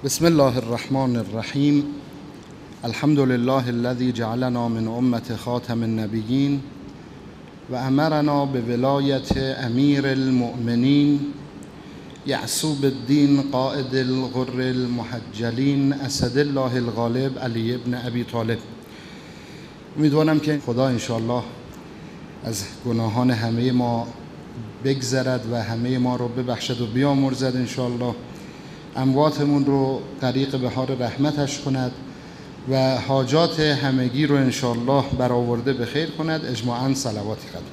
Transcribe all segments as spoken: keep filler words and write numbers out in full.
بسم الله الرحمن الرحیم. الحمد لله الذي جعلنا من امة خاتم النبیین و امرنا به ولایت امیر المؤمنین یعصوب الدین قائد الغر المحجلین اسد الله الغالب علی ابن ابی طالب. امیدوارم که خدا انشاءالله از گناهان همه ما بگذرد و همه ما رو ببخشد و بیامرزد انشاءالله. امواتمون رو غریق بحار رحمتش کند و حاجات همگی رو انشاءالله برآورده به خیر کند. اجماعاً صلواتی قدر.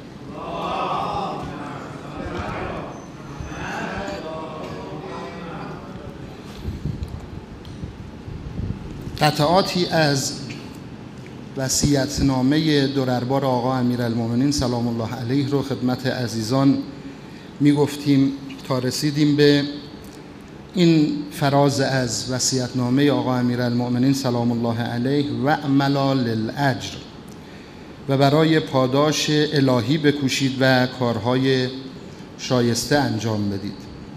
قطعاتی از وصیت‌نامه دربار آقا امیرالمومنین سلام الله علیه رو خدمت عزیزان میگفتیم تا رسیدیم به این فراز از وصیت‌نامه آقا امیرالمومنین سلام الله علیه: و اعملا للاجر، و برای پاداش الهی بکوشید و کارهای شایسته انجام بدید.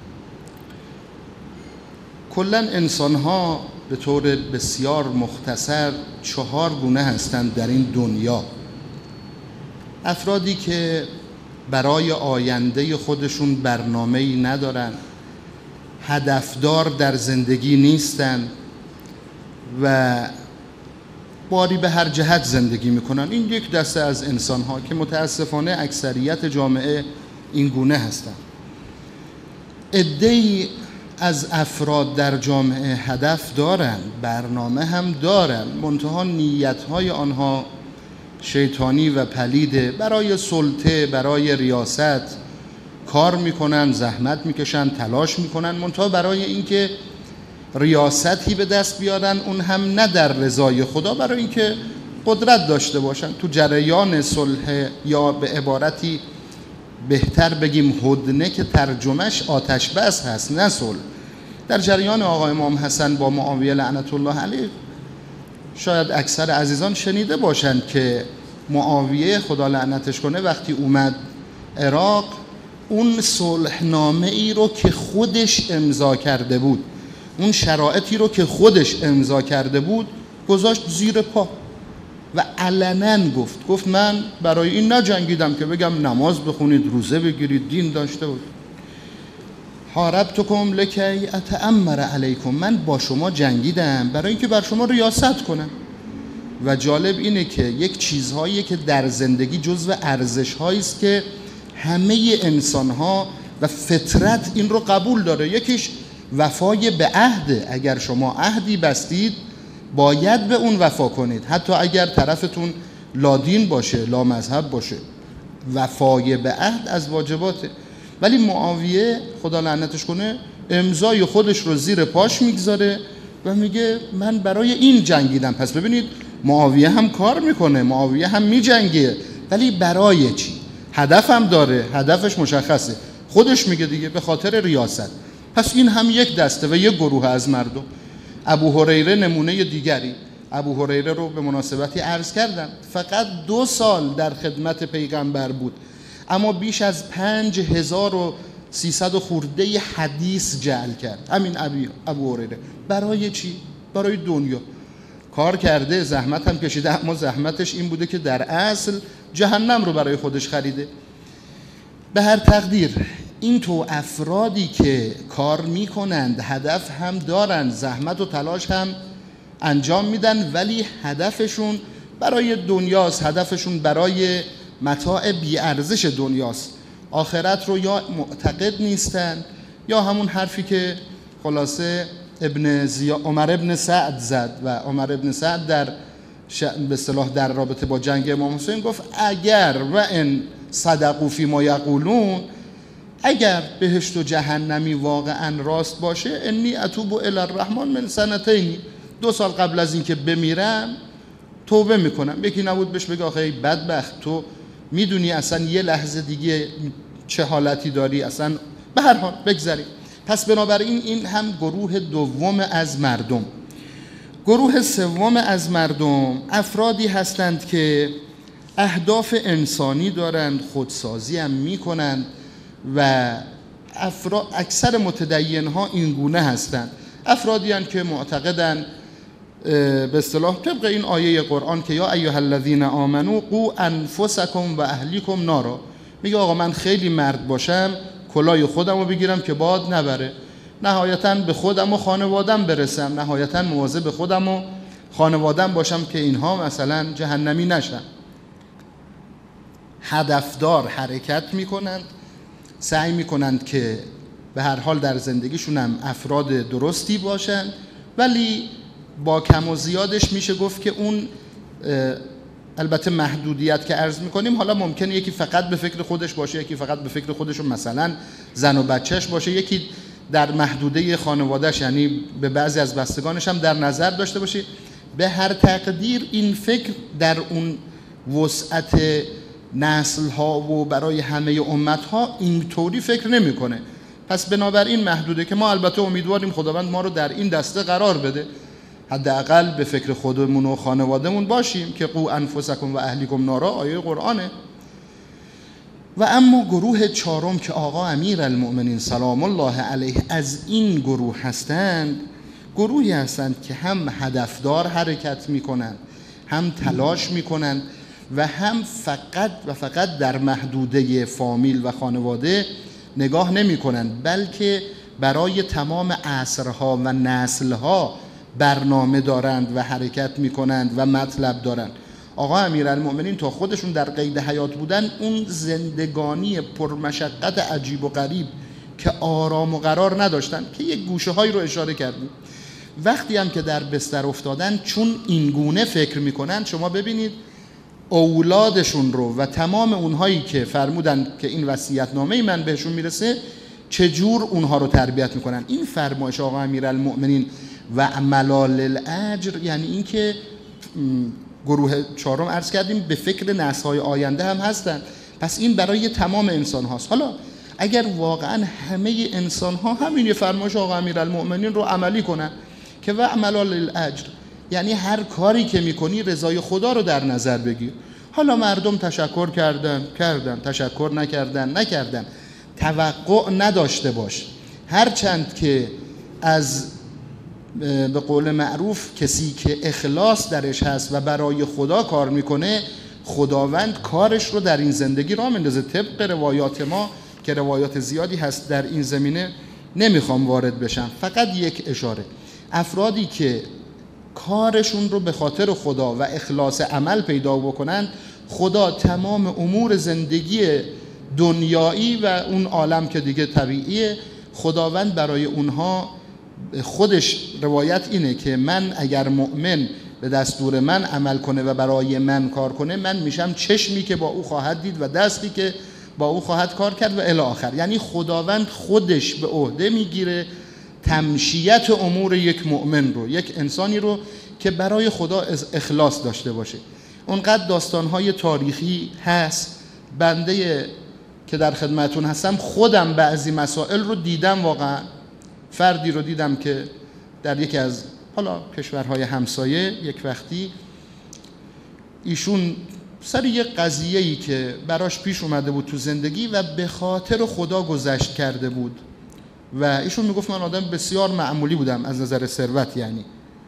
کلاً انسان‌ها به طور بسیار مختصر چهار گونه هستند در این دنیا. افرادی که برای آینده خودشون برنامه‌ای ندارن، هدفدار در زندگی نیستن و باری به هر جهت زندگی میکنن. این یک دسته از انسان‌ها که متاسفانه اکثریت جامعه این گونه هستند. عده‌ای از افراد در جامعه هدف دارن، برنامه هم دارن، منتها نیت‌های آنها شیطانی و پلیده. برای سلطه، برای ریاست کار میکنن، زحمت میکشن، تلاش میکنن، منتها برای اینکه ریاستی به دست بیارن، اون هم نه در رضای خدا، برای اینکه قدرت داشته باشن. تو جریان صلح، یا به عبارتی بهتر بگیم هدنه که ترجمهش آتش بس هست نه صلح، در جریان آقا امام حسن با معاویه لعنت الله علیه، شاید اکثر عزیزان شنیده باشند که معاویه خدا لعنتش کنه وقتی اومد عراق، اون صلحنامه ای رو که خودش امضا کرده بود، اون شرایطی رو که خودش امضا کرده بود گذاشت زیر پا و علنا گفت گفت من برای این نجنگیدم که بگم نماز بخونید، روزه بگیرید، دین داشته بود. حاربتکم لکی اتأمر علیکم، من با شما جنگیدم برای اینکه بر شما ریاست کنم. و جالب اینه که یک چیزهایی که در زندگی جزو ارزش‌هایی است که همه انسان‌ها و فطرت این رو قبول داره. یکیش وفای به عهد. اگر شما عهدی بستید باید به اون وفا کنید، حتی اگر طرفتون لادین باشه، لا مذهب باشه. وفای به عهد از واجباته. ولی معاویه خدا لعنتش کنه امضای خودش رو زیر پاش میگذاره و میگه من برای این جنگیدم. پس ببینید معاویه هم کار میکنه، معاویه هم میجنگه، ولی برای چی؟ هدفم داره، هدفش مشخصه، خودش میگه دیگه به خاطر ریاست. پس این هم یک دسته و یک گروه از مردم. ابو هریره نمونه دیگری. ابو هریره رو به مناسبتی عرض کردم، فقط دو سال در خدمت پیغمبر بود، اما بیش از پنج هزار و سیصد خورده حدیث جعل کرد. همین ابو هریره. برای چی؟ برای دنیا کار کرده، زحمت هم کشیده، اما زحمتش این بوده که در اصل جهنم رو برای خودش خریده. به هر تقدیر این تو افرادی که کار میکنند، هدف هم دارند، زحمت و تلاش هم انجام میدن، ولی هدفشون برای دنیاست، هدفشون برای متاع بیارزش دنیاست. آخرت رو یا معتقد نیستن، یا همون حرفی که خلاصه ابن زیا... عمر ابن سعد زد و عمر ابن سعد در ش... به اصطلاح در رابطه با جنگ امام حسین گفت اگر و ان صدقوا فی ما یقولون، اگر بهشت و جهنمی واقعا راست باشه، انی اتوب الی الرحمن من سنتین، دو سال قبل از اینکه بمیرم توبه میکنم. یکی نبود بهش بگه آخه ای بدبخت، تو میدونی اصلا یه لحظه دیگه چه حالتی داری، اصلا به هر حال بگذاریم. پس بنابراین این هم گروه دوم از مردم. گروه سوم از مردم افرادی هستند که اهداف انسانی دارند، خودسازی هم میکنند و افراد اکثر متدین ها این گونه هستند. افرادی هستند که معتقدن به اصطلاح طبق این آیه قرآن که یا ایها الذین آمنوا قوا انفسکم و اهلیکم نارا، میگه آقا من خیلی مرد باشم کلاه خودم رو بگیرم که باد نبره، نهایتاً به خودم و خانوادم برسم، نهایتاً مواظب به خودم و خانوادم باشم که اینها مثلا جهنمی نشن. هدفدار حرکت میکنند، سعی میکنند که به هر حال در زندگیشون هم افراد درستی باشند، ولی با کم و زیادش میشه گفت که اون البته محدودیت که عرض میکنیم، حالا ممکنه یکی فقط به فکر خودش باشه، یکی فقط به فکر خودشون مثلا زن و بچهش باشه، یکی در محدوده خانوادهش یعنی به بعضی از بستگانش هم در نظر داشته باشه. به هر تقدیر این فکر در اون وسعت نسل ها و برای همه امت ها اینطوری فکر نمیکنه. پس بنابراین محدوده که ما البته امیدواریم خداوند ما رو در این دسته قرار بده، حداقل به فکر خودمون و خانوادهمون باشیم که قو انفسکم و اهلیکم نارا آیه قرآنه. و اما گروه چهارم که آقا امیرالمؤمنین سلام الله علیه از این گروه هستند، گروهی هستند که هم هدفدار حرکت میکنند، هم تلاش میکنند و هم فقط و فقط در محدوده فامیل و خانواده نگاه نمیکنند، بلکه برای تمام عصرها و نسلها برنامه دارند و حرکت میکنند و مطلب دارند. آقا امیرالمؤمنین تا خودشون در قید حیات بودن اون زندگانی پرمشقت عجیب و غریب که آرام و قرار نداشتن که یک گوشه هایی رو اشاره کردیم، وقتی هم که در بستر افتادن چون این گونه فکر میکنن، شما ببینید اولادشون رو و تمام اونهایی که فرمودن که این وصیت‌نامه من بهشون میرسه چجور اونها رو تربیت میکنن. این فرمایش آقا امیرالمؤمنین و ملال الاجر یعنی این که گروه چهارم عرض کردیم به فکر نسل‌های آینده هم هستن، پس این برای تمام انسان هاست. حالا اگر واقعا همه انسان ها همین فرمایش آقا امیرالمؤمنین رو عملی کنن که و ملال الاجر یعنی هر کاری که میکنی رضای خدا رو در نظر بگیر. حالا مردم تشکر کردن کردن، تشکر نکردن نکردن، توقع نداشته باش. هرچند که از به قول معروف کسی که اخلاص درش هست و برای خدا کار میکنه، خداوند کارش رو در این زندگی راه میندازه. طبق روایات ما که روایات زیادی هست در این زمینه نمیخوام وارد بشم، فقط یک اشاره. افرادی که کارشون رو به خاطر خدا و اخلاص عمل پیدا بکنن، خدا تمام امور زندگی دنیایی و اون عالم که دیگه طبیعیه، خداوند برای اونها خودش روایت اینه که من اگر مؤمن به دستور من عمل کنه و برای من کار کنه، من میشم چشمی که با او خواهد دید و دستی که با او خواهد کار کرد و الی آخر. یعنی خداوند خودش به عهده میگیره تمشیت امور یک مؤمن رو، یک انسانی رو که برای خدا اخلاص داشته باشه. اونقدر داستانهای تاریخی هست، بنده که در خدمتون هستم خودم بعضی مسائل رو دیدم. واقعا فردی رو دیدم که در یکی از حالا کشورهای همسایه یک وقتی ایشون سر یک قضیه‌ای که براش پیش اومده بود تو زندگی و به خاطر خدا گذشت کرده بود و ایشون میگفت من آدم بسیار معمولی بودم از نظر ثروت یعنی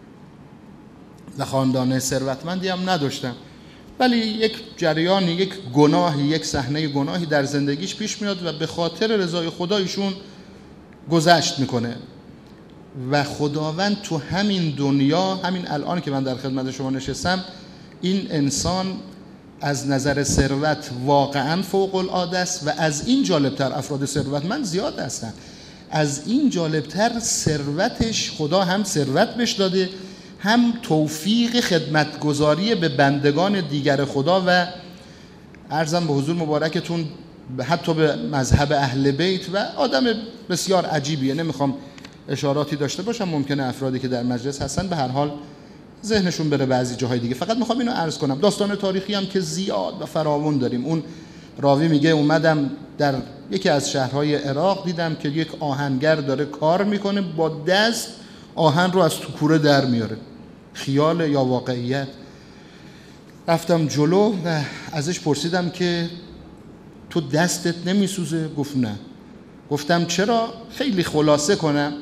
و خاندان ثروتمندی هم نداشتم، ولی یک جریانی، یک گناهی، یک صحنه گناهی در زندگیش پیش میاد و به خاطر رضای خدا ایشون گذشت میکنه و خداوند تو همین دنیا، همین الان که من در خدمت شما نشستم، این انسان از نظر ثروت واقعا فوق العاده است و از این جالبتر افراد ثروتمند زیاد هستن. از این جالبتر ثروتش خدا هم ثروت بهش داده، هم توفیق خدمتگزاری به بندگان دیگر خدا و عرضم به حضور مبارکتون حتی به مذهب اهل بیت و آدم بسیار عجیبیه. نمیخوام اشاراتی داشته باشم، ممکنه افرادی که در مجلس هستن به هر حال ذهنشون بره بعضی جاهای دیگه. فقط میخوام اینو عرض کنم. داستان تاریخی هم که زیاد و فراوان داریم. اون راوی میگه اومدم در یکی از شهرهای عراق دیدم که یک آهنگر داره کار میکنه، با دست آهن رو از تو کوره در میاره. خیال یا واقعیت؟ رفتم جلو و ازش پرسیدم که تو دستت نمیسوزه؟ گفت نه. گفتم چرا؟ خیلی خلاصه کنم،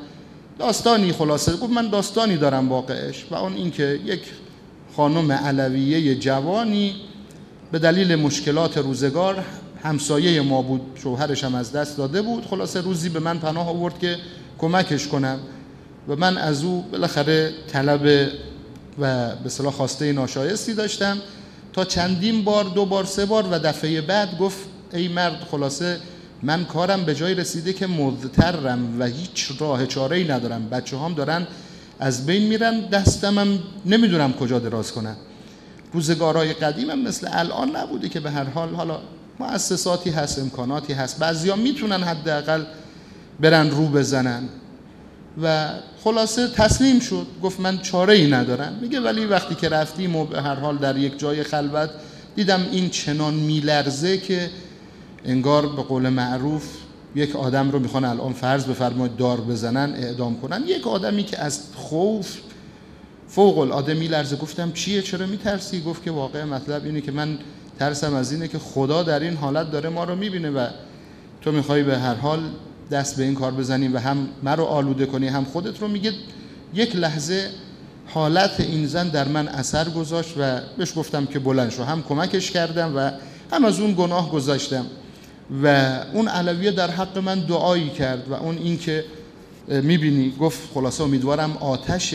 داستانی خلاصه گفت من داستانی دارم واقعش، و اون این که یک خانم علویه جوانی به دلیل مشکلات روزگار، همسایه ما بود، شوهرش هم از دست داده بود، خلاصه روزی به من پناه آورد که کمکش کنم و من از او بالاخره طلب و به اصطلاح خواسته ناشایستی داشتم تا چندین بار، دو بار سه بار، و دفعه بعد گفت ای مرد خلاصه من کارم به جای رسیده که مضطرم و هیچ راه چاره‌ای ندارم، بچه هم دارن از بین میرن، دستم هم نمیدونم کجا دراز کنم. روزگارهای قدیم هم مثل الان نبوده که به هر حال حالا مؤسساتی هست، امکاناتی هست، بعضیا میتونن حداقل برن رو بزنن و خلاصه تسلیم شد. گفت من چاره ای ندارم. میگه ولی وقتی که رفتیم و به هر حال در یک جای خلوت دیدم این چنان میلرزه که انگار به قول معروف یک آدم رو میخوان الان فرض بفرمایید دار بزنن، اعدام کنن، یک آدمی که از خوف فوق العاده میلرزه. گفتم چیه، چرا میترسی؟ گفت که واقعا مطلب اینه که من ترسم از اینه که خدا در این حالت داره ما رو میبینه و تو میخوای به هر حال دست به این کار بزنیم و هم من رو آلوده کنی هم خودت رو. میگه یک لحظه حالت این زن در من اثر گذاشت و بهش گفتم که بلند شو، هم کمکش کردم و هم از اون گناه گذاشتم و اون علویه در حق من دعایی کرد و اون این که میبینی گفت خلاصه امیدوارم آتش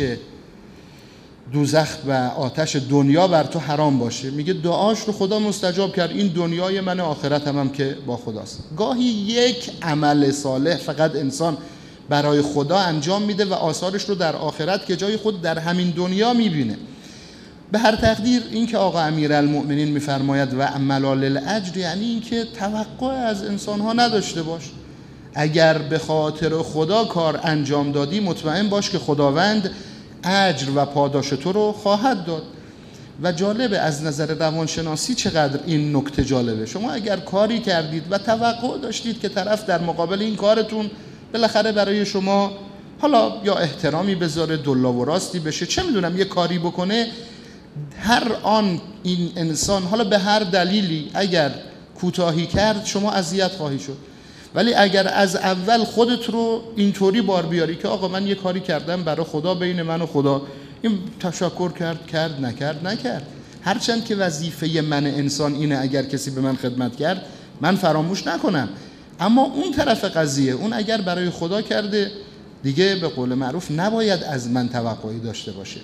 دوزخ و آتش دنیا بر تو حرام باشه. میگه دعاش رو خدا مستجاب کرد، این دنیای من آخرت هم, هم که با خداست. گاهی یک عمل صالح فقط انسان برای خدا انجام میده و آثارش رو در آخرت که جای خود در همین دنیا میبینه. به هر تقدیر این که آقا امیرالمؤمنین میفرماید و عمل للاجر، یعنی این که توقع از انسان ها نداشته باش. اگر به خاطر خدا کار انجام دادی مطمئن باش که خداوند اجر و پاداش تو رو خواهد داد. و جالبه از نظر روانشناسی چقدر این نکته جالبه. شما اگر کاری کردید و توقع داشتید که طرف در مقابل این کارتون بالاخره برای شما حالا یا احترامی بذاره، دلا و راستی بشه، چه میدونم یه کاری بکنه، هر آن این انسان حالا به هر دلیلی اگر کوتاهی کرد شما اذیت خواهی شد. ولی اگر از اول خودت رو اینطوری بار بیاری که آقا من یه کاری کردم برای خدا، بین من و خدا، این تشکر کرد کرد نکرد نکرد، هرچند که وظیفه من انسان اینه اگر کسی به من خدمت کرد من فراموش نکنم، اما اون طرف قضیه اون اگر برای خدا کرده دیگه به قول معروف نباید از من توقعی داشته باشه.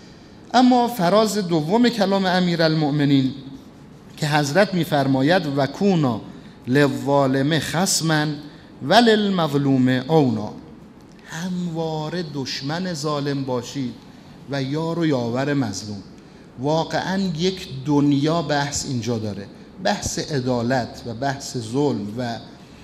اما فراز دوم کلام امیرالمؤمنین که حضرت میفرماید و کونا للظالم خصما وللمظلوم اونا، همواره دشمن ظالم باشید و یار و یاور مظلوم. واقعا یک دنیا بحث اینجا داره، بحث عدالت و بحث ظلم. و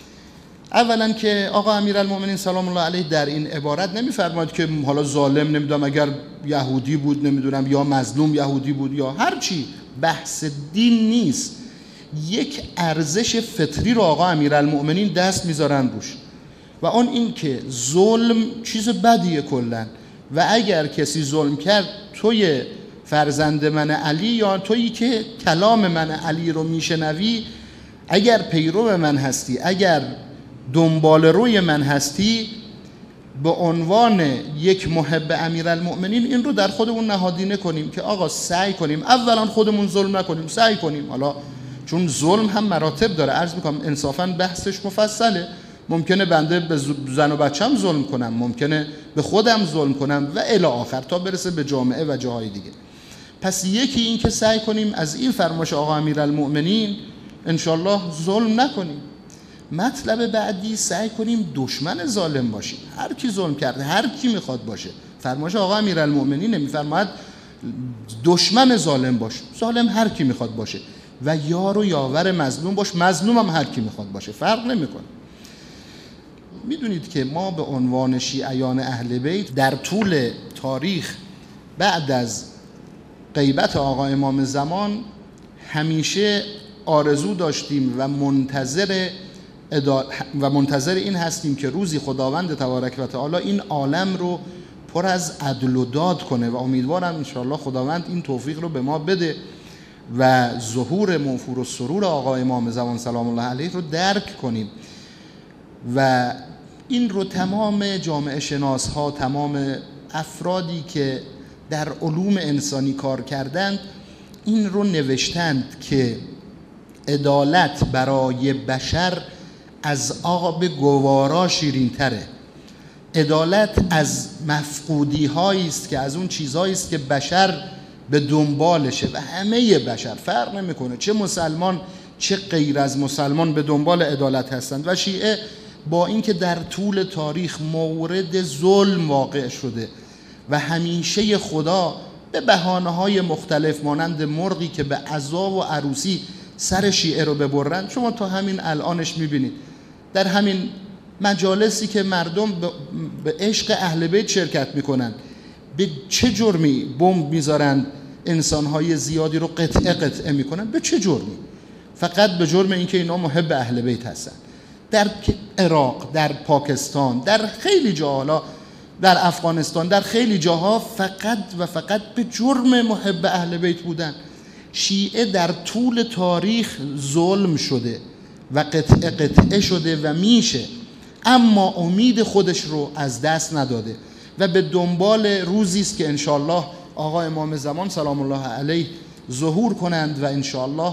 اولا که آقا امیرالمؤمنین سلام الله علیه در این عبارت نمیفرماید که حالا ظالم نمیدونم اگر یهودی بود نمیدونم یا مظلوم یهودی بود یا هر چی، بحث دین نیست. یک ارزش فطری رو آقا امیرالمؤمنین دست میذارن روش و اون این که ظلم چیز بدیه کلا، و اگر کسی ظلم کرد، توی فرزند من علی یا تویی که کلام من علی رو میشنوی، اگر پیرو من هستی، اگر دنبال روی من هستی، به عنوان یک محب امیرالمؤمنین این رو در خودمون نهادینه کنیم که آقا سعی کنیم اولا خودمون ظلم نکنیم، سعی کنیم، حالا چون ظلم هم مراتب داره، عرض میکنم انصافا بحثش مفصله، ممکنه بنده به زن و بچم ظلم کنم، ممکنه به خودم ظلم کنم و الی آخر تا برسه به جامعه و جاهای دیگه. پس یکی این که سعی کنیم از این فرمایش آقا امیرالمؤمنین انشالله ظلم نکنیم. مطلب بعدی سعی کنیم دشمن ظالم باشیم. هر کی ظلم کرده، هر کی میخواد باشه، فرمایش آقا امیرالمؤمنین نمیفرماید دشمن ظالم باش، ظالم هر کی میخواد باشه، و یار و یاور مظلوم باش، مظلوم هم هر کی میخواد باشه، فرق نمیکنه. میدونید که ما به عنوان شیعیان اهل بیت در طول تاریخ بعد از غیبت آقا امام زمان همیشه آرزو داشتیم و منتظر و منتظر این هستیم که روزی خداوند تبارک و تعالی این عالم رو پر از عدل و داد کنه و امیدوارم انشاءالله خداوند این توفیق رو به ما بده و ظهور منفور السرور آقا امام زمان سلام الله علیه رو درک کنیم. و این رو تمام جامعه شناس ها، تمام افرادی که در علوم انسانی کار کردند این رو نوشتند که عدالت برای بشر از آب گوارا شیرین تره. عدالت از مفقودی هایی است که از اون چیزهایی است که بشر به دنبالشه و همه بشر فرق نمیکنه، چه مسلمان چه غیر از مسلمان به دنبال عدالت هستند. و شیعه با اینکه در طول تاریخ مورد ظلم واقع شده و همیشه خدا به بهانه‌های مختلف مانند مرغی که به عزا و عروسی سر شیعه رو ببرند، شما تا همین الانش میبینید در همین مجالسی که مردم به عشق اهل بیت شرکت میکنن به چه جرمی بمب میذارن، انسانهای زیادی رو قطعه قطعه میکنن، به چه جرمی؟ فقط به جرم اینکه اینا محب اهل بیت هستن. در عراق، در پاکستان، در خیلی جاها، در افغانستان، در خیلی جاها فقط و فقط به جرم محب اهل بیت بودن. شیعه در طول تاریخ ظلم شده و قطعه قطعه شده و میشه، اما امید خودش رو از دست نداده و به دنبال روزی است که انشالله آقا امام زمان سلام الله علیه ظهور کنند و انشالله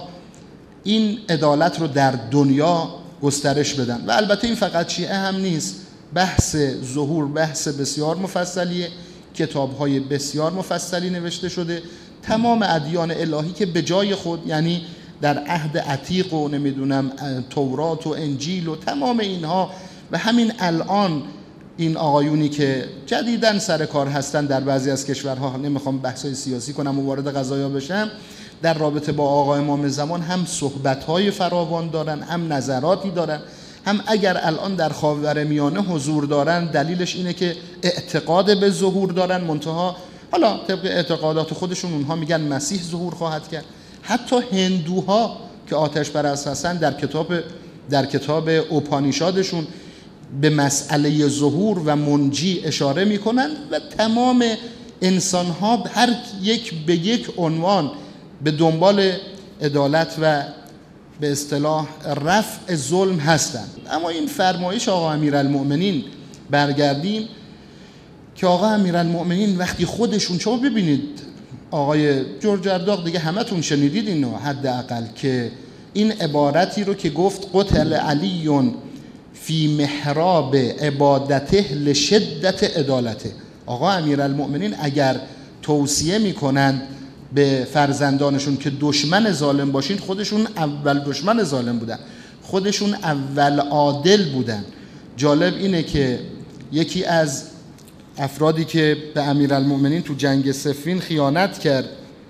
این عدالت رو در دنیا گسترش بدن. و البته این فقط شیعه هم نیست، بحث ظهور بحث بسیار مفصلیه، کتاب‌های بسیار مفصلی نوشته شده. تمام ادیان الهی که به جای خود، یعنی در عهد عتیق و نمیدونم تورات و انجیل و تمام اینها، و همین الان این آقایونی که جدیداً سر کار هستن در بعضی از کشورها، نمیخوام بحثای سیاسی کنم و وارد قضایا بشم، در رابطه با آقا امام زمان هم صحبت‌های فراوان دارن، هم نظراتی دارن، هم اگر الان در خاورمیانه حضور دارن دلیلش اینه که اعتقاد به ظهور دارن، منتها حالا طبق اعتقادات خودشون اونها میگن مسیح ظهور خواهد کرد. حتی هندوها که آتش پرست هستن در کتاب در کتاب اوپانیشادشون به مسئله ظهور و منجی اشاره میکنن و تمام انسانها هر یک به یک عنوان به دنبال عدالت و به اصطلاح رفع ظلم هستند. اما این فرمایش آقا امیرالمؤمنین برگردیم که آقا امیرالمؤمنین وقتی خودشون، شما ببینید آقای جورج ارداغ دیگه همتون شنیدید اینو حداقل، که این عبارتی رو که گفت قتل علی فی محراب عبادته لشدت عدالته. آقا امیرالمؤمنین اگر توصیه میکنند به فرزندانشون که دشمن ظالم باشین، خودشون اول دشمن ظالم بودن، خودشون اول عادل بودن. جالب اینه که یکی از افرادی که به امیرالمؤمنین تو جنگ صفین خیانت کرد،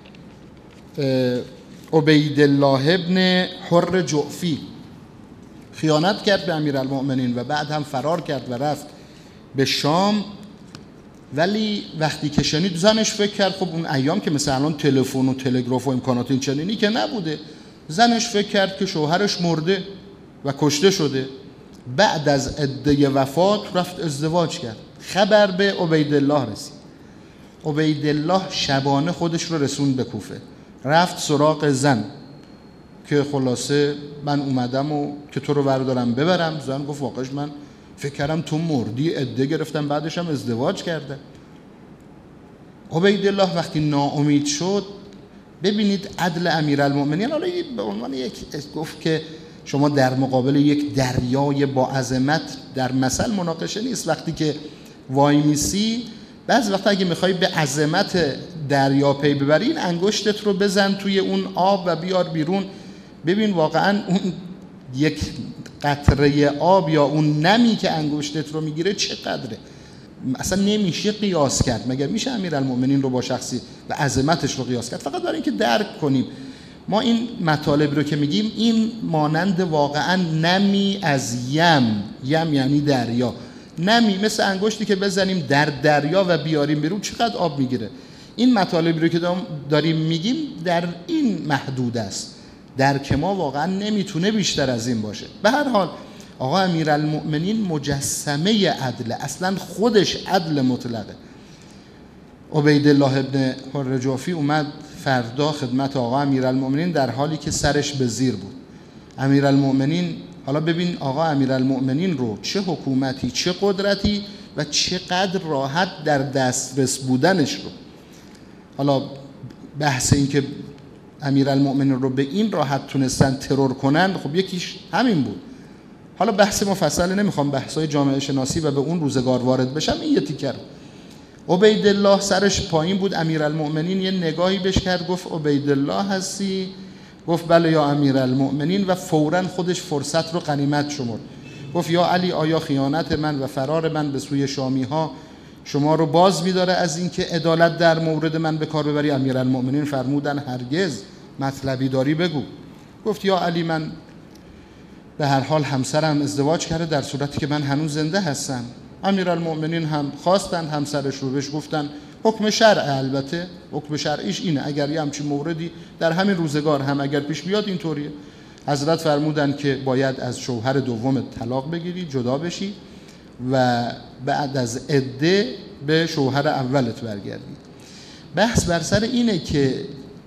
عبیدالله ابن حر جعفی خیانت کرد به امیرالمؤمنین و بعد هم فرار کرد و رفت به شام. ولی وقتی که شنید زنش فکر کرد خب اون ایام که مثلا الان تلفن و تلگراف و امکانات این چنینی که نبوده، زنش فکر کرد که شوهرش مرده و کشته شده. بعد از عده وفات رفت ازدواج کرد. خبر به عبیدالله رسید. عبیدالله شبانه خودش رو رسوند به کوفه، رفت سراغ زن که خلاصه من اومدم و که تو رو بردارم ببرم. زن گفت واقعش من فکر کردم تو مردی، عده گرفتم بعدش هم ازدواج کرده. عبیدالله وقتی ناامید شد، ببینید عدل امیرالمؤمنین، حالا به عنوان یک گفت که شما در مقابل یک دریای با عظمت در مثل مناقشه نیست. وقتی که وای میسی، بعض وقتا اگه میخوای به عظمت دریا پی ببری، این انگشتت رو بزن توی اون آب و بیار بیرون، ببین واقعا اون یک قطره آب یا اون نمی که انگشتت رو میگیره چقدره. اصلا نمیشه قیاس کرد. مگر میشه امیرالمؤمنین رو با شخصی و عظمتش رو قیاس کرد؟ فقط برای اینکه درک کنیم ما این مطالب رو که میگیم، این مانند واقعا نمی از یم، یم یعنی دریا، نمی مثل انگشتی که بزنیم در دریا و بیاریم بیرون چقدر آب میگیره. این مطالب رو که داریم میگیم در این محدود است، درک ما واقعا نمیتونه بیشتر از این باشه. به هر حال آقا امیرالمؤمنین مجسمه عدل، اصلا خودش عدل مطلقه. عبیدالله ابن حر جعفی اومد فردا خدمت آقا امیرالمؤمنین در حالی که سرش به زیر بود. امیرالمؤمنین حالا ببین آقا امیرالمؤمنین رو چه حکومتی، چه قدرتی و چقدر راحت در دسترس بودنش رو. حالا بحث این که امیرالمؤمنین رو به این راحت تونستن ترور کنن، خب یکیش همین بود. حالا بحث مفصل نمیخوام بحثای جامعه شناسی و به اون روزگار وارد بشم، این یه تیکر. عبیدالله سرش پایین بود، امیرالمؤمنین یه نگاهی بهش کرد، گفت عبیدالله هستی؟ گفت بله یا امیرالمؤمنین، و فوراً خودش فرصت رو غنیمت شمرد. گفت یا علی، آیا خیانت من و فرار من به سوی شامی ها شما رو باز می‌داره از اینکه عدالت در مورد من به کار ببری؟ امیرالمؤمنین فرمودن هرگز، مطلبی داری بگو. گفت یا علی، من به هر حال همسرم ازدواج کرده در صورتی که من هنوز زنده هستم. امیرالمؤمنین هم خواستن همسرش رو، بهش گفتن حکم شرع، البته حکم شرعیش اینه، اگر یه همچین موردی در همین روزگار هم اگر پیش بیاد اینطوریه. حضرت فرمودن که باید از شوهر دوم طلاق بگیری، جدا بشی و بعد از عده به شوهر اولت برگردی. بحث بر سر اینه که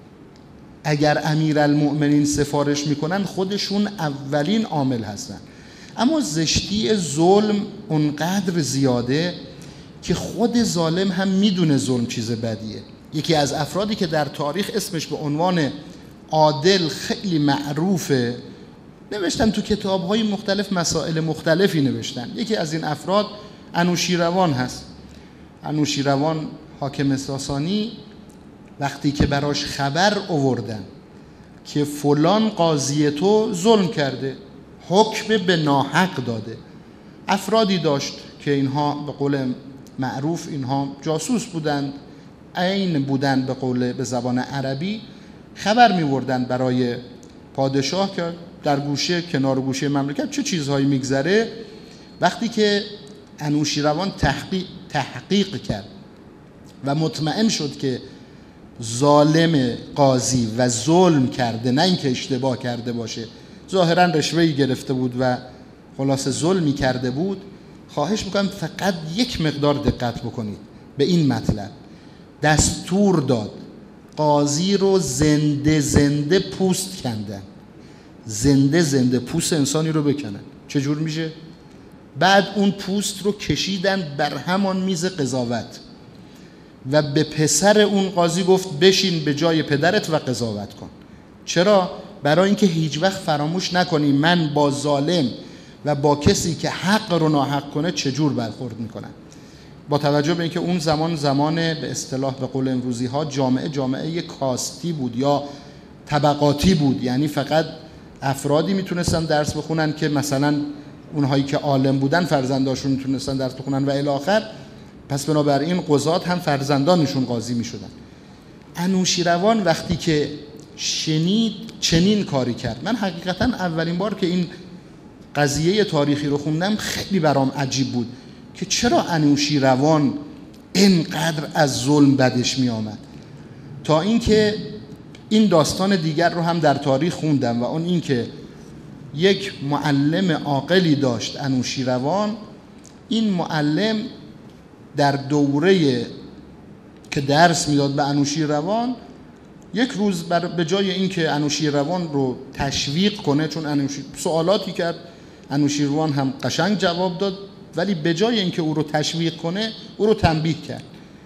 اگر امیرالمؤمنین سفارش میکنن خودشون اولین عامل هستن، اما زشتی ظلم اونقدر زیاده که خود ظالم هم میدونه ظلم چیز بدیه. یکی از افرادی که در تاریخ اسمش به عنوان عادل خیلی معروفه، نوشتن تو کتاب‌های مختلف مسائل مختلفی نوشتن. یکی از این افراد انوشیروان هست. انوشیروان حاکم ساسانی وقتی که براش خبر آوردن که فلان قاضی تو ظلم کرده، حکم به ناحق داده، افرادی داشت که اینها به قول معروف اینها جاسوس بودند، عین بودند به قول به زبان عربی، خبر می‌بردن برای پادشاه که در گوشه کنار گوشه مملکت چه چیزهایی میگذره. وقتی که انوشیروان تحقیق تحقیق کرد و مطمئن شد که ظالم قاضی و ظلم کرده، نه اینکه اشتباه کرده باشه، ظاهرا رشوه‌ای گرفته بود و خلاص ظلمی کرده بود، خواهش میکنم فقط یک مقدار دقت بکنید به این مطلب. دستور داد قاضی رو زنده زنده پوست کندن، زنده زنده پوست انسانی رو بکنن. چجور میشه؟ بعد اون پوست رو کشیدن بر همان میز قضاوت و به پسر اون قاضی گفت بشین به جای پدرت و قضاوت کن. چرا؟ برای اینکه هیچ وقت فراموش نکنی من با ظالم و با کسی که حق رو ناحق کنه چجور برخورد میکنن. با توجه به اینکه اون زمان زمان به اصطلاح به قول امروزی ها جامعه جامعه کاستی بود یا طبقاتی بود، یعنی فقط افرادی میتونستن درس بخونن که مثلا اونهایی که عالم بودن فرزنداشون میتونستن درس بخونن و الی آخر، پس بنابراین قضات هم فرزندانشون قاضی میشدن. انوشیروان وقتی که شنید چنین کاری کرد، من حقیقتا اولین بار که این قضیه تاریخی رو خوندم خیلی برام عجیب بود که چرا انوشیروان اینقدر از ظلم بدش می آمد. تا اینکه این داستان دیگر رو هم در تاریخ خوندم و اون این که یک معلم عاقلی داشت انوشیروان. این معلم در دوره که درس میداد به انوشیروان، یک روز بر به جای اینکه انوشیروان رو تشویق کنه، چون انوشیر سوالاتی کرد انوشیروان هم قشنگ جواب داد، ولی به جای اینکه او رو تشویق کنه او رو تنبیه کرد.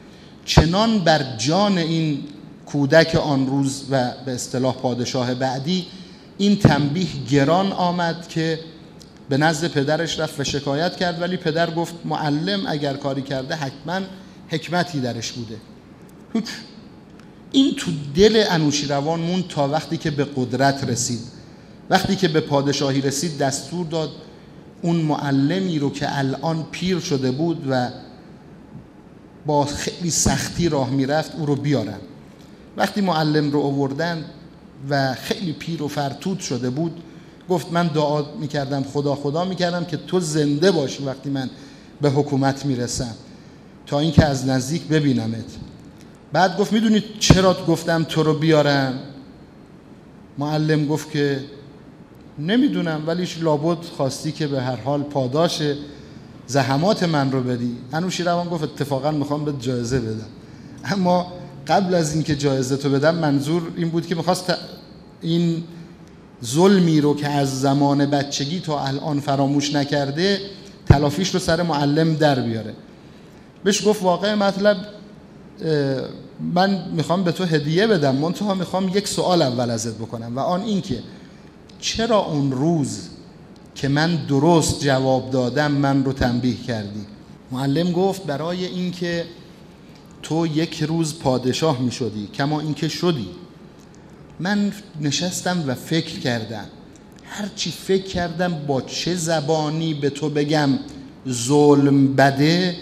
چنان بر جان این کودک آن روز و به اصطلاح پادشاه بعدی این تنبیه گران آمد که به نزد پدرش رفت و شکایت کرد، ولی پدر گفت معلم اگر کاری کرده حتما حکمتی درش بوده. هیچ. این تو دل انوشیروان مون تا وقتی که به قدرت رسید. وقتی که به پادشاهی رسید دستور داد اون معلمی رو که الان پیر شده بود و با خیلی سختی راه میرفت او رو بیارن. وقتی معلم رو آوردن و خیلی پیر و فرتود شده بود، گفت من دعا میکردم، خدا خدا میکردم که تو زنده باشی وقتی من به حکومت میرسم تا اینکه از نزدیک ببینمت. بعد گفت میدونی چرا گفتم تو رو بیارم؟ معلم گفت که نمیدونم، ولیش لابد خواستی که به هر حال پاداش زحمات من رو بدی. انوشیروان گفت اتفاقا میخوام به جایزه بدم، اما قبل از اینکه جایزه تو بدم منظور این بود که میخواست این ظلمی رو که از زمان بچگی تا الان فراموش نکرده تلافیش رو سر معلم در بیاره. بهش گفت واقع مطلب من میخوام به تو هدیه بدم، منتها میخوام یک سوال اول ازت بکنم و آن این که چرا اون روز که من درست جواب دادم من رو تنبیه کردی؟ معلم گفت برای اینکه تو یک روز پادشاه می شدی کما اینکه شدی. من نشستم و فکر کردم، هرچی فکر کردم با چه زبانی به تو بگم ظلم بده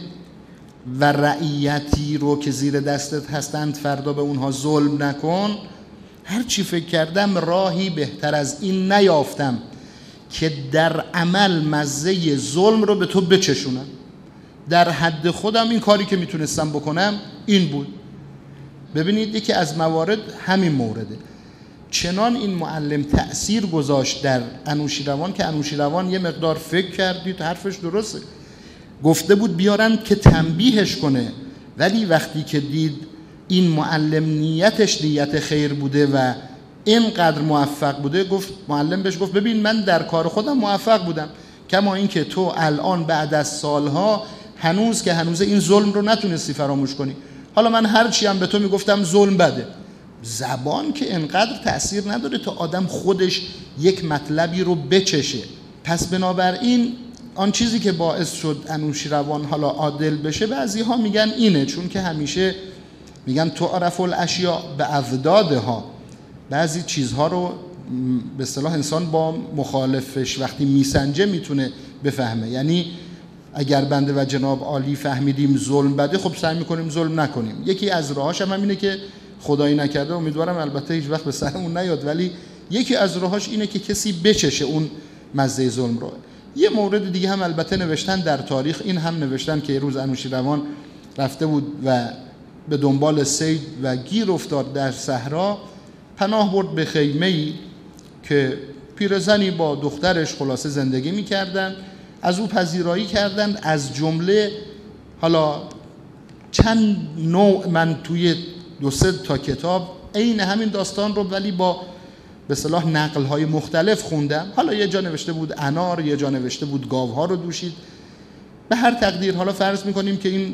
و رعیتی رو که زیر دستت هستند فردا به اونها ظلم نکن، هرچی فکر کردم راهی بهتر از این نیافتم که در عمل مزه ظلم رو به تو بچشونم. در حد خودم این کاری که میتونستم بکنم این بود. ببینید یکی از موارد همین مورده. چنان این معلم تأثیر گذاشت در انوشیروان که انوشیروان یه مقدار فکر کردید حرفش درسته، گفته بود بیارن که تنبیهش کنه، ولی وقتی که دید این معلم نیتش نیت خیر بوده و اینقدر موفق بوده، گفت معلم بهش گفت ببین من در کار خودم موفق بودم، کما اینکه تو الان بعد از سالها هنوز که هنوز این ظلم رو نتونستی فراموش کنی. حالا من هرچی هم به تو میگفتم ظلم بده. زبان که انقدر تأثیر نداره تا آدم خودش یک مطلبی رو بچشه. پس بنابراین آن چیزی که باعث شد انوشیروان حالا عادل بشه، بعضی ها میگن اینه، چون که همیشه میگن تعرف الاشیاء باضدادها، بعضی چیزها رو به اصطلاح انسان با مخالفش وقتی میسنجه میتونه بفهمه. یعنی اگر بنده و جناب عالی فهمیدیم ظلم بده، خب سعی میکنیم ظلم نکنیم. یکی از راهاش هم اینه که خدایی نکرده، امیدوارم البته هیچ وقت به سرمون نیاد، ولی یکی از راهاش اینه که کسی بچشه اون مزه ظلم رو. یه مورد دیگه هم البته نوشتن در تاریخ، این هم نوشتن که یه روز انوشیروان رفته بود و به دنبال صید و گیر افتاد در صحرا، پناه برد به خیمه‌ای که پیرزنی با دخترش خلاصه زندگی می‌کردن، از او پذیرایی کردند. از جمله حالا چند نوع من توی دو سه تا کتاب عین همین داستان رو ولی با به اصطلاح نقل‌های مختلف خوندم. حالا یه جا نوشته بود انار، یه جا نوشته بود گاوها رو دوشید. به هر تقدیر حالا فرض می‌کنیم که این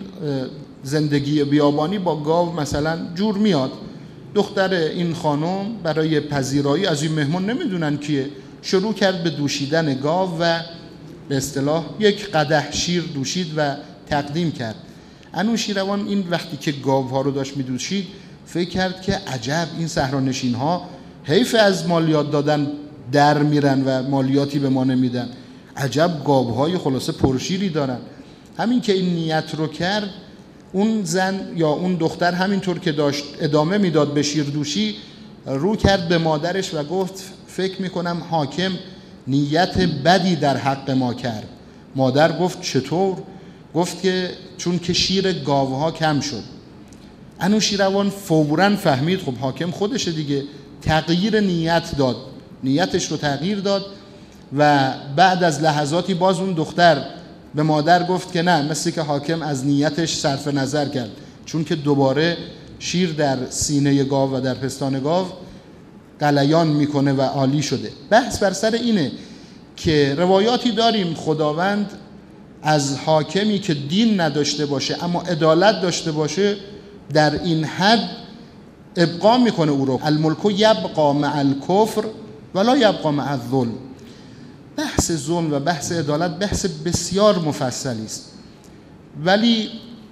زندگی بیابانی با گاو مثلا جور میاد. دختر این خانم برای پذیرایی از این مهمون نمیدونن کیه، شروع کرد به دوشیدن گاو و به اصطلاح یک قدح شیر دوشید و تقدیم کرد. انوشیروان این وقتی که گاوها رو داشت میدوشید فکر کرد که عجب این صحرانشین‌ها حیف از مالیات دادن در میرن و مالیاتی به ما نمیدن، عجب گاوهای خلاصه پرشیری دارن. همین که این نیت رو کرد، اون زن یا اون دختر همینطور که داشت ادامه میداد به شیردوشی، رو کرد به مادرش و گفت فکر میکنم حاکم نیت بدی در حق ما کرد. مادر گفت چطور؟ گفت که چون که شیر گاوها کم شد. انوشیروان فوراً فهمید خب حاکم خودشه دیگه، تغییر نیت داد، نیتش رو تغییر داد و بعد از لحظاتی باز اون دختر به مادر گفت که نه، مثل که حاکم از نیتش صرف نظر کرد، چون که دوباره شیر در سینه گاو و در پستان گاو غلیان میکنه و عالی شده. بحث بر سر اینه که روایاتی داریم خداوند از حاکمی که دین نداشته باشه اما عدالت داشته باشه در این حد ابقا میکنه او رو. الملک یبقا مع الکفر ولا یبقا مع الظلم. بحث ظلم و بحث عدالت بحث بسیار مفصلی است، ولی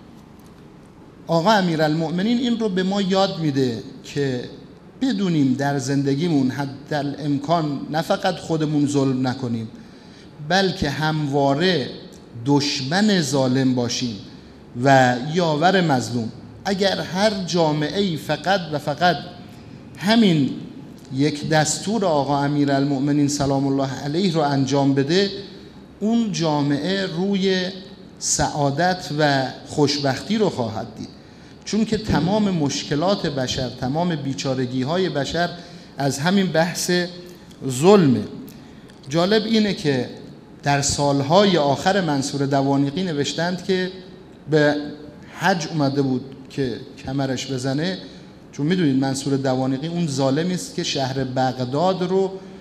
آقا امیرالمؤمنین این رو به ما یاد میده که بدونیم در زندگیمون حتی الامکان نه فقط خودمون ظلم نکنیم، بلکه همواره دشمن ظالم باشیم و یاور مظلوم. اگر هر جامعه‌ای فقط و فقط همین یک دستور آقا امیرالمؤمنین سلام الله علیه رو انجام بده، اون جامعه روی سعادت و خوشبختی رو خواهد دید، چون که تمام مشکلات بشر، تمام بیچارگی های بشر از همین بحث ظلمه. جالب اینه که در سالهای آخر منصور دوانیقی نوشتند که به حج اومده بود که کمرش بزنه، چون میدونید منصور دوانیقی اون ظالمی است که شهر بغداد رو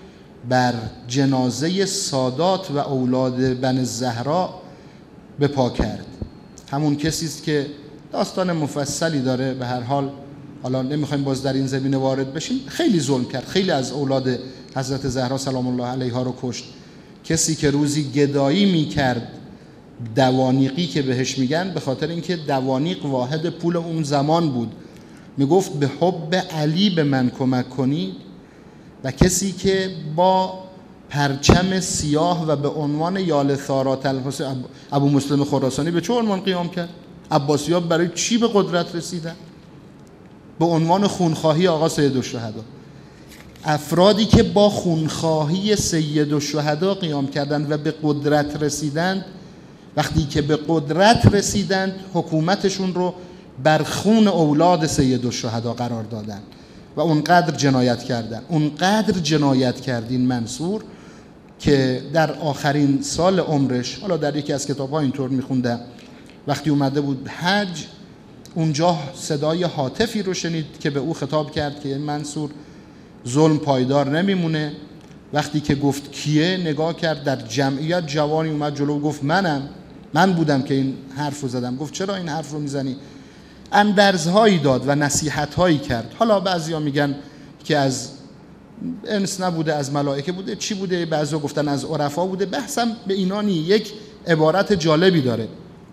بر جنازه سادات و اولاد بن زهرا بپا کرد. همون کسی است که داستان مفصلی داره، به هر حال حالا نمیخوایم باز در این زمینه وارد بشیم. خیلی ظلم کرد، خیلی از اولاد حضرت زهرا سلام الله علیها رو کشت. کسی که روزی گدایی میکرد، دوانیقی که بهش میگن، به خاطر اینکه دوانیق واحد پول اون زمان بود، میگفت به حب علی به من کمک کنید. و کسی که با پرچم سیاه و به عنوان یال ثارات الحسین، ابو مسلم خراسانی به چه عنوان قیام کرد؟ عباسی‌ها برای چی به قدرت رسیدن؟ به عنوان خونخواهی آقا سید الشهدا. افرادی که با خونخواهی سید الشهدا قیام کردند و به قدرت رسیدند، وقتی که به قدرت رسیدند حکومتشون رو بر خون اولاد سید الشهدا قرار دادن و اونقدر جنایت کردن. اونقدر جنایت کردین منصور که در آخرین سال عمرش، حالا در یکی از کتاب‌ها اینطور می‌خوندم، وقتی اومده بود حج، اونجا صدای هاتفی رو شنید که به او خطاب کرد که منصور ظلم پایدار نمیمونه. وقتی که گفت کیه، نگاه کرد در جمعیت، جوانی اومد جلو و گفت منم، من بودم که این حرف رو زدم. گفت چرا این حرف رو میزنی؟ اندرزهایی داد و نصیحت‌هایی کرد. حالا بعضیا میگن که از انس نبوده، از ملائکه بوده، چی بوده؟ بعضیا گفتن از عرفا بوده. بحثم به اینا نی. یک عبارت جالبی داره.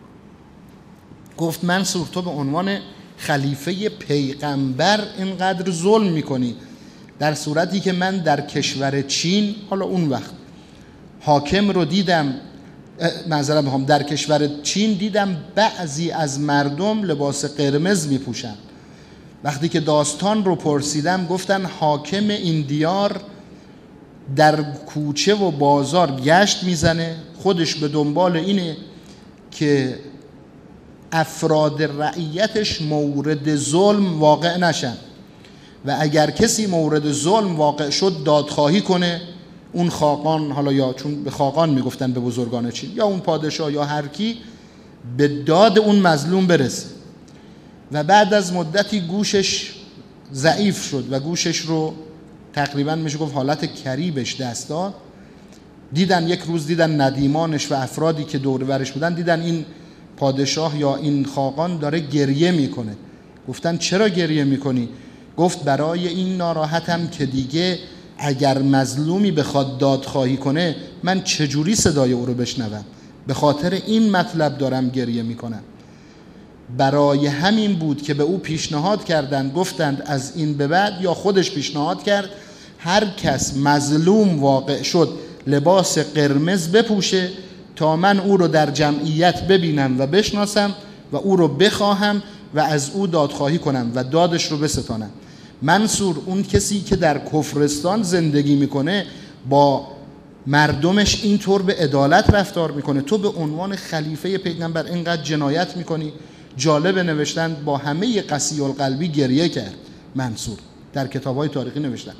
گفت منصور تو به عنوان خلیفه پیغمبر اینقدر ظلم میکنی، در صورتی که من در کشور چین، حالا اون وقت حاکم رو دیدم، معذرت میخوام، در کشور چین دیدم بعضی از مردم لباس قرمز میپوشن. وقتی که داستان رو پرسیدم گفتن حاکم این دیار در کوچه و بازار گشت میزنه، خودش به دنبال اینه که افراد رعیتش مورد ظلم واقع نشن و اگر کسی مورد ظلم واقع شد دادخواهی کنه. اون خاقان، حالا یا چون به خاقان میگفتن به بزرگان چین، یا اون پادشاه یا هر کی، به داد اون مظلوم برسه. و بعد از مدتی گوشش ضعیف شد و گوشش رو تقریبا میشه گفت حالت کریبش دست داد. دیدن یک روز دیدن ندیمانش و افرادی که دور برش بودن، دیدن این پادشاه یا این خاقان داره گریه میکنه. گفتن چرا گریه میکنی؟ گفت برای این ناراحتم که دیگه اگر مظلومی بخواد دادخواهی کنه من چجوری صدای او رو بشنوم، به خاطر این مطلب دارم گریه میکنم. برای همین بود که به او پیشنهاد کردند، گفتند از این به بعد، یا خودش پیشنهاد کرد، هر کس مظلوم واقع شد لباس قرمز بپوشه تا من او رو در جمعیت ببینم و بشناسم و او رو بخواهم و از او دادخواهی کنم و دادش رو بستانم. منصور اون کسی که در کفرستان زندگی میکنه با مردمش اینطور به عدالت رفتار میکنه، تو به عنوان خلیفه پیغمبر اینقدر جنایت میکنی؟ جالب نوشتن با همه قسی القلبی گریه کرد منصور، در کتاب‌های تاریخی نوشتن.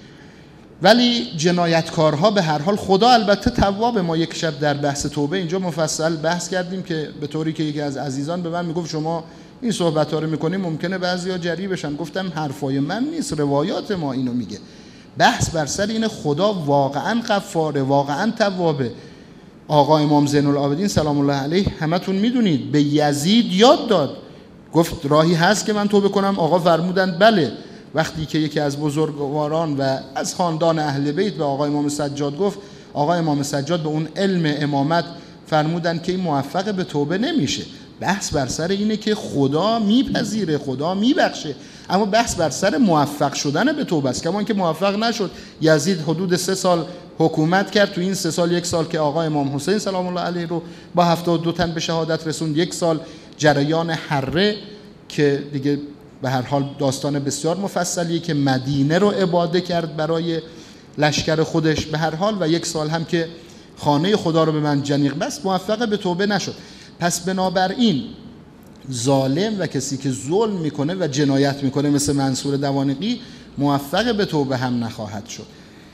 ولی جنایتکارها به هر حال، خدا البته تواب. ما یک شب در بحث توبه اینجا مفصل بحث کردیم که به طوری که یکی از عزیزان به من میگفت شما این صحبت‌ها رو می‌کنیم ممکنه بعضیا جری بشن. گفتم حرفای من نیست، روایات ما اینو میگه. بحث بر سر این خدا واقعاً غفاره، واقعاً توابه. آقا امام زین العابدین سلام الله علیه همتون میدونید به یزید یاد داد، گفت راهی هست که من توبه کنم؟ آقا فرمودند بله. وقتی که یکی از بزرگواران و از خاندان اهل بیت به آقا امام سجاد گفت، آقا امام سجاد به اون علم امامت فرمودند که این موفق به توبه نمیشه. بحث بر سر اینه که خدا میپذیره، خدا میبخشه، اما بحث بر سر موفق شدن به توبه است. کما اینکه موفق نشد، یزید حدود سه سال حکومت کرد. تو این سه سال یک سال که آقا امام حسین سلام الله علیه رو با هفتاد و دو تن به شهادت رسوند، یک سال جریان حره که دیگه به هر حال داستان بسیار مفصلیه که مدینه رو اباده کرد برای لشکر خودش به هر حال، و یک سال هم که خانه خدا رو به منجنیق بست، موفق به توبه نشد. پس بنابراین ظالم و کسی که ظلم میکنه و جنایت میکنه مثل منصور دوانیقی موفق به توبه هم نخواهد شد.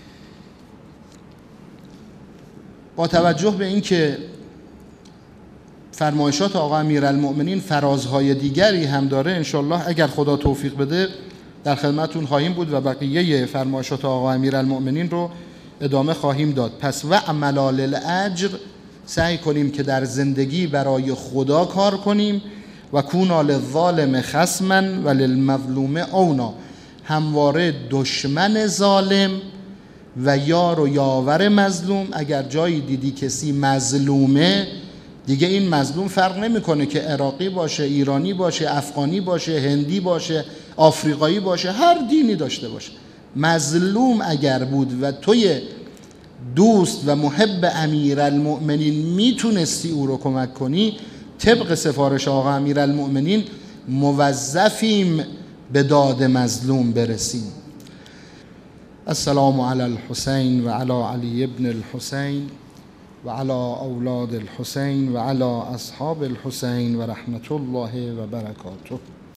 با توجه به این که فرمایشات آقا امیرالمؤمنین فرازهای دیگری هم داره، انشالله اگر خدا توفیق بده در خدمتون خواهیم بود و بقیه فرمایشات آقا امیرالمؤمنین رو ادامه خواهیم داد. پس و عملا للاجر، سعی کنیم که در زندگی برای خدا کار کنیم. و کونا للظالم خصما و للمظلوم اونا، همواره دشمن ظالم و یار و یاور مظلوم. اگر جایی دیدی کسی مظلومه، دیگه این مظلوم فرق نمیکنه که عراقی باشه، ایرانی باشه، افغانی باشه، هندی باشه، آفریقایی باشه، هر دینی داشته باشه، مظلوم اگر بود و توی دوست و محب امیرالمؤمنین میتونستی او رو کمک کنی، طبق سفارش آقا امیرالمؤمنین موظفیم به داد مظلوم برسیم. السلام علی الحسین و علی علی ابن الحسین و علی اولاد الحسین و علی اصحاب الحسین و رحمت الله و برکاته.